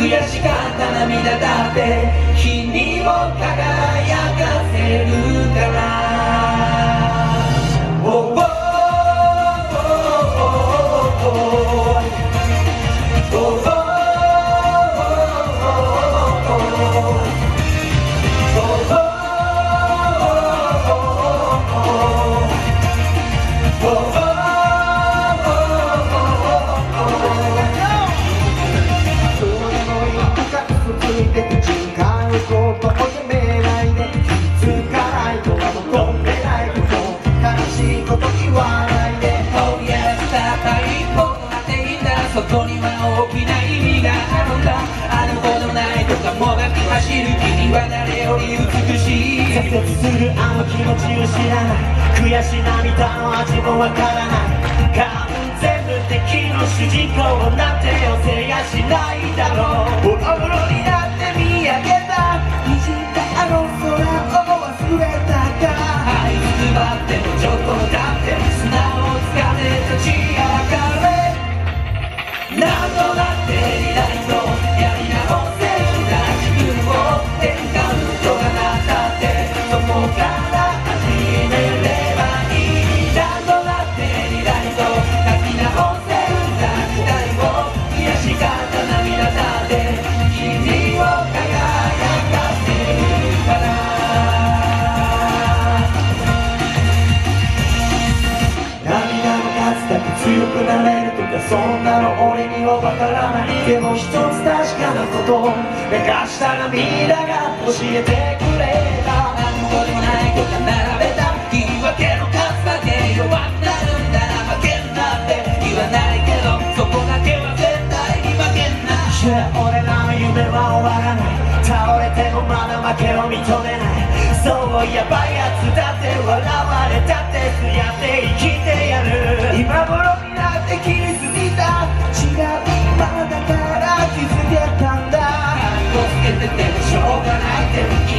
悔しかった涙だって君を輝かせるから。Oh, oh, oh, oh, oh, oh, oh.そこには大きな意味があるんだ。あるほどないとかもがき走る君は誰より美しい。挫折するあの気持ちを知らない。悔し涙の味もわからない。完全無敵の主人公なんて寄せやしないだろう。ボロボロになって見上げた虹ったあの空を忘れたか。這いつくばってもちょっとだって砂をつかめ立ち上がれ。何度だってリライトやり直せるな。自分を転換とがなったってそこから始めればいい。何度だってリライト書き直せるな。時代を悔しかった涙だって君を輝かせるから。涙を勝つだけ強くなれるとかそんなの俺にはわからない。でも一つ確かなこと流した涙が教えてくれた。何もでもないこと並べた言い訳の数だけ弱くなるんだ。負けんなって言わないけどそこだけは絶対に負けんな。俺らの夢は終わらない。倒れてもまだ負けを認めない。そうやばいやつだって笑われたってそうやって生きてやる。今頃になって気づいた違う今だから気づけたんだ。かっこつけててもしょうがないって